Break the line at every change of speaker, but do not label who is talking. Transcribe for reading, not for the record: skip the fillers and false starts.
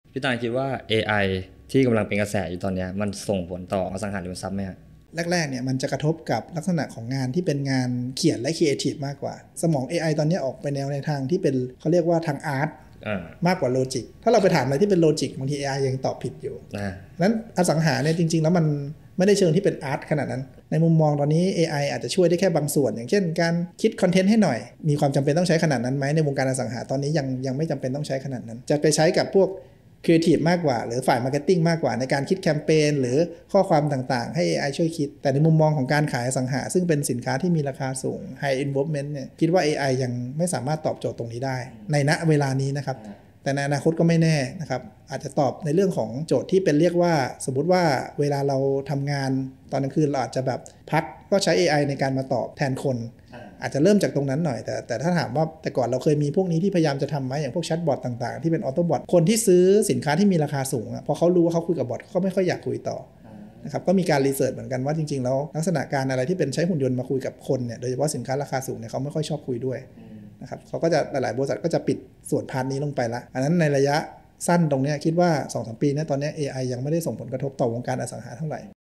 พี่ตาลคิดว่า AI ที่กำลังเป็นกระแสอยู่ตอนนี้มันส่งผลต่ออสังหาริมทรัพย์ไหมครับ
แรกๆเนี่ยมันจะกระทบกับลักษณะของงานที่เป็นงานเขียนและครีเอทีฟมากกว่าสมอง AI ตอนนี้ออกไปแนวในทางที่เป็นเขาเรียกว่าทางอาร์ตมากกว่าโลจิกถ้าเราไปถามอะไรที่เป็นโลจิกบางที AI ยังตอบผิดอยู่นั้นอสังหาเนี่ยจริงๆแล้วมันไม่ได้เชิงที่เป็นอาร์ตขนาดนั้นในมุมมองตอนนี้ AI อาจจะช่วยได้แค่บางส่วนอย่างเช่นการคิดคอนเทนต์ให้หน่อยมีความจำเป็นต้องใช้ขนาดนั้นไหมในวงการอสังหาตอนนี้ยังไม่จำเป็นต้องใช้ขนาดนั้นจะไปใช้กับพวกครีเอทีฟมากกว่าหรือฝ่ายมาร์เก็ตติ้งมากกว่าในการคิดแคมเปญหรือข้อความต่างๆให้ AI ช่วยคิดแต่ในมุมมองของการขายอสังหาซึ่งเป็นสินค้าที่มีราคาสูง High Involvement เนี่ยคิดว่า AI ยังไม่สามารถตอบโจทย์ตรงนี้ได้ในณเวลานี้นะครับแต่ในอนาคตก็ไม่แน่นะครับอาจจะตอบในเรื่องของโจทย์ที่เป็นเรียกว่าสมมุติว่าเวลาเราทำงานตอนกลางคืนเราอาจจะแบบพักก็ใช้ AI ในการมาตอบแทนคนอาจจะเริ่มจากตรงนั้นหน่อยแต่ถ้าถามว่าแต่ก่อนเราเคยมีพวกนี้ที่พยายามจะทำไหมอย่างพวกแชทบอทต่างๆที่เป็นออโต้บอทคนที่ซื้อสินค้าที่มีราคาสูงพอเขารู้ว่าเขาคุยกับบอทเขาก็ไม่ค่อยอยากคุยต่อนะครับก็มีการรีเสิร์ชเหมือนกันว่าจริงๆแล้วลักษณะการอะไรที่เป็นใช้หุ่นยนต์มาคุยกับคนเนี่ยโดยเฉพาะสินค้าราคาสูงเนี่ยเขาไม่ค่อยชอบคุยด้วยนะครับเขาก็จะหลายๆบริษัทก็จะปิดส่วนพาร์ทนี้ลงไปละอันนั้นในระยะสั้นตรงนี้คิดว่า 2-3 ปีนี้ตอนนี้ AI ยังไม่ได้ส่งผลกระทบต่อวงการอสังหาเท่าไหร่